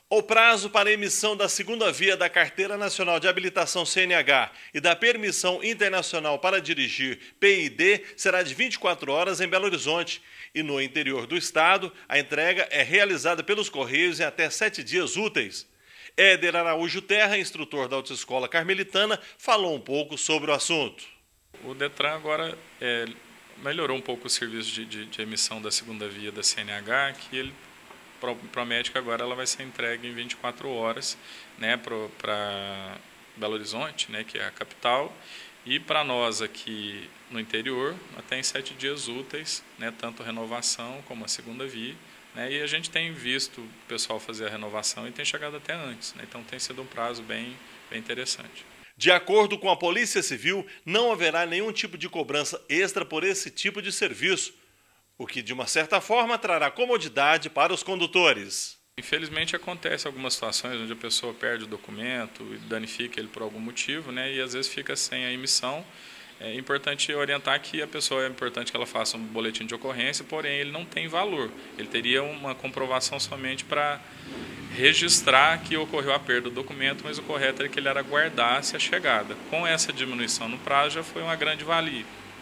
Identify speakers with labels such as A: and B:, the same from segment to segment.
A: O prazo para a emissão da segunda via da Carteira Nacional de Habilitação CNH e da Permissão Internacional para dirigir PID será de 24 horas em Belo Horizonte. E no interior do estado, a entrega é realizada pelos Correios em até 7 dias úteis. Éder Araújo Terra, instrutor da Autoescola Carmelitana, falou um pouco sobre o assunto.
B: O Detran agora melhorou um pouco o serviço de emissão da segunda via da CNH, que ele promete que agora ela vai ser entregue em 24 horas, né, para Belo Horizonte, né, que é a capital, e para nós aqui no interior, até em 7 dias úteis, né, tanto a renovação como a segunda via. Né, e a gente tem visto o pessoal fazer a renovação e tem chegado até antes, né, então tem sido um prazo bem interessante.
A: De acordo com a Polícia Civil, não haverá nenhum tipo de cobrança extra por esse tipo de serviço, o que de uma certa forma trará comodidade para os condutores.
B: Infelizmente acontece algumas situações onde a pessoa perde o documento e danifica ele por algum motivo, né, e às vezes fica sem a emissão. É importante orientar que a pessoa, é importante que ela faça um boletim de ocorrência, porém ele não tem valor. Ele teria uma comprovação somente para registrar que ocorreu a perda do documento, mas o correto é que ele aguardasse a chegada. Com essa diminuição no prazo já foi uma grande valia.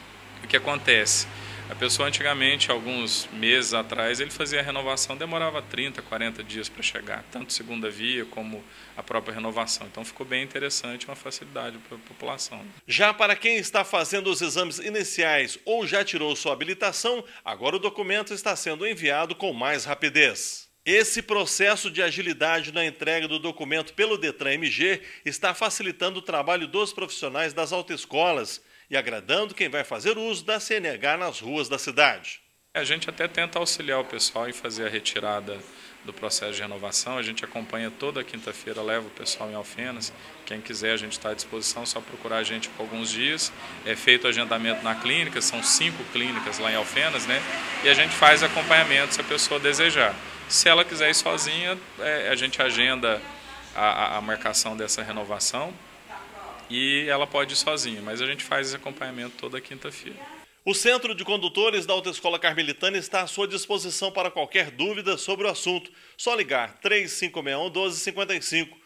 B: O que acontece? A pessoa antigamente, alguns meses atrás, ele fazia a renovação, demorava 30, 40 dias para chegar, tanto segunda via como a própria renovação. Então ficou bem interessante, uma facilidade para a população.
A: Já para quem está fazendo os exames iniciais ou já tirou sua habilitação, agora o documento está sendo enviado com mais rapidez. Esse processo de agilidade na entrega do documento pelo Detran MG está facilitando o trabalho dos profissionais das autoescolas e agradando quem vai fazer uso da CNH nas ruas da cidade.
B: A gente até tenta auxiliar o pessoal em fazer a retirada do processo de renovação. A gente acompanha toda quinta-feira, leva o pessoal em Alfenas. Quem quiser, a gente está à disposição, só procurar a gente por alguns dias. É feito agendamento na clínica, são 5 clínicas lá em Alfenas, né? E a gente faz acompanhamento se a pessoa desejar. Se ela quiser ir sozinha, a gente agenda a marcação dessa renovação e ela pode ir sozinha, mas a gente faz esse acompanhamento toda quinta-feira.
A: O Centro de Condutores da Autoescola Carmelitana está à sua disposição para qualquer dúvida sobre o assunto. Só ligar 3561 1255